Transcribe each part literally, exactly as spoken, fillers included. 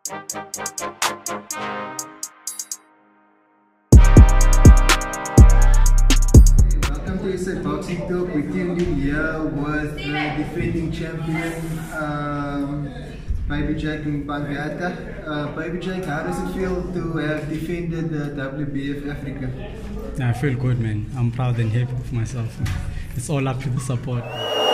Welcome to S A Boxing Talk. With you here with the defending champion, um, Baby Jake Mbangatha. Uh, Baby Jake, how does it feel to have defended the W B F Africa? I feel good, man. I'm proud and happy of myself. It's all up to the support.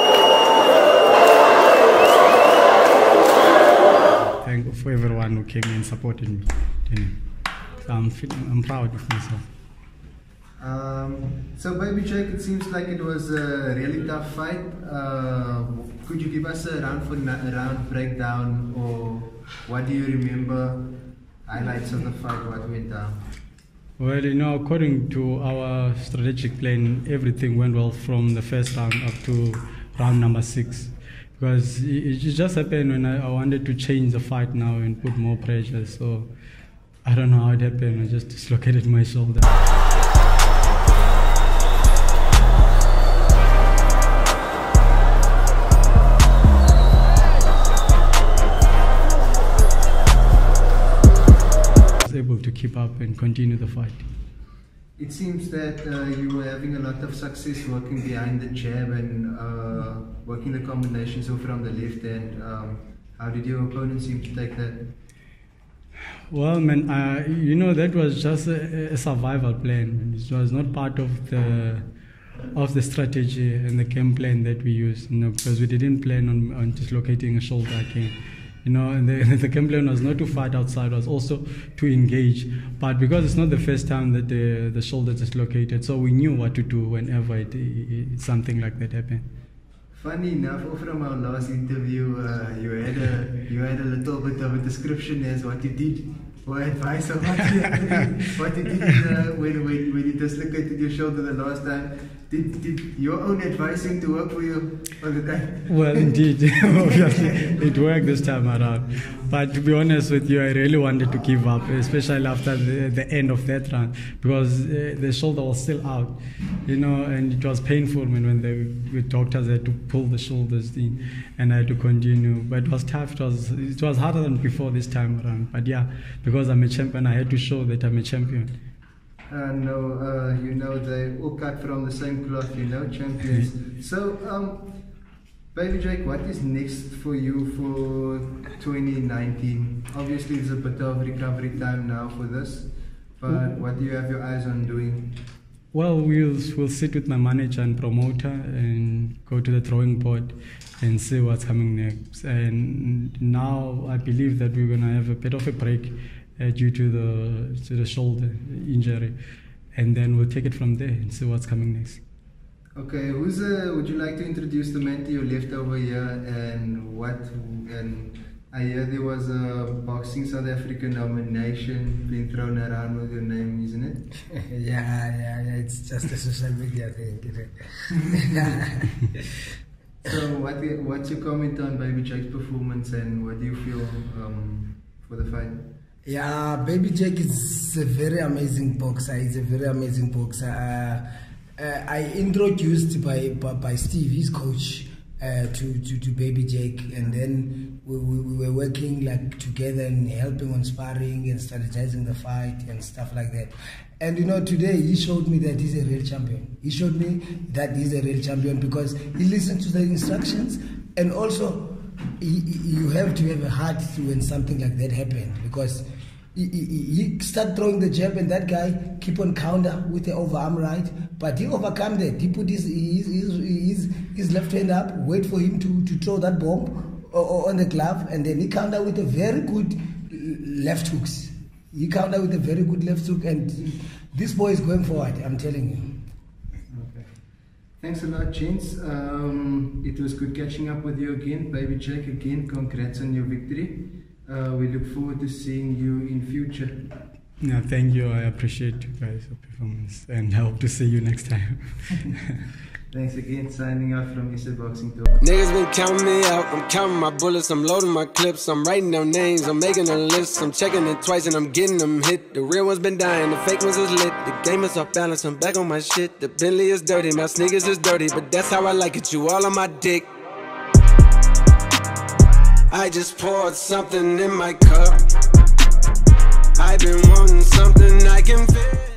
Thank you for everyone who came and supported me. So I'm, feeling, I'm proud of myself. Um, so, Baby Jake, it seems like it was a really tough fight. Uh, could you give us a round for round breakdown, or what do you remember? Highlights of the fight, what went down? Well, you know, according to our strategic plan, everything went well from the first round up to round number six. Because it just happened when I wanted to change the fight now and put more pressure. So I don't know how it happened. I just dislocated my shoulder. I was able to keep up and continue the fight. It seems that uh, you were having a lot of success working behind the jab and uh, working the combinations from the left hand. Um, how did your opponent seem to take that? Well, man, uh, you know, that was just a, a survival plan. It was not part of the of the strategy and the game plan that we used, you know, because we didn't plan on, on dislocating a shoulder again. You know, and the, the game plan was not to fight outside, it was also to engage. But because it's not the first time that the, the shoulder dislocated, so we knew what to do whenever it, it, something like that happened. Funny enough, from our last interview, uh, you had a you had a little bit of a description as what you did, or advice on what you, what you did uh, when, when, when you dislocated your shoulder the last time. Did, did your own advice seem to work for you all the time? Well, indeed, obviously, it worked this time around. But to be honest with you, I really wanted to give up, especially after the, the end of that round, because uh, the shoulder was still out, you know, and it was painful when, when the, the doctors had to pull the shoulders in, and I had to continue. But it was tough. It was, it was harder than before this time around. But yeah, because I'm a champion, I had to show that I'm a champion. Uh, no, uh, you know, they all cut from the same cloth, you know, champions. So, um, Baby Jake, what is next for you for twenty nineteen? Obviously, it's a bit of recovery time now for this, but what do you have your eyes on doing? Well, we'll, we'll sit with my manager and promoter and go to the drawing board and see what's coming next. And now I believe that we're going to have a bit of a break Uh, due to the to the shoulder injury, and then we'll take it from there and see what's coming next. Okay, who's uh, would you like to introduce the man to your left over here, and what? And I hear there was a Boxing South Africa nomination being thrown around with your name, isn't it? yeah, yeah, yeah. It's just a social media thing. So, what what's your comment on Baby Jake's performance, and what do you feel um, for the fight? Yeah, Baby Jake is a very amazing boxer. He's a very amazing boxer. Uh, uh, I introduced by, by by Steve, his coach, uh, to, to to Baby Jake, and then we, we, we were working like together and helping on sparring and strategizing the fight and stuff like that. And you know, today he showed me that he's a real champion. He showed me that he's a real champion because he listened to the instructions, and also you have to have a heart when something like that happened, because he, he, he start throwing the jab and that guy keep on counter with the overarm right, but he overcome that. He put his his, his, his, his left hand up, wait for him to, to throw that bomb on the glove, and then he counter with a very good left hooks. He counter with a very good left hook, and this boy is going forward, I'm telling you. Thanks a lot, gents. Um, it was good catching up with you again. Baby Jake, again, congrats on your victory. Uh, we look forward to seeing you in future. Yeah, thank you. I appreciate you guys' performance, and I hope to see you next time. Thanks again. Signing out from S A Boxing Talk. Niggas been counting me out. I'm counting my bullets. I'm loading my clips. I'm writing down names. I'm making a list. I'm checking it twice and I'm getting them hit. The real ones been dying. The fake ones is lit. The game is off balance. I'm back on my shit. The Bentley is dirty. My sneakers is dirty. But that's how I like it. You all on my dick. I just poured something in my cup. I've been wanting something I can feel.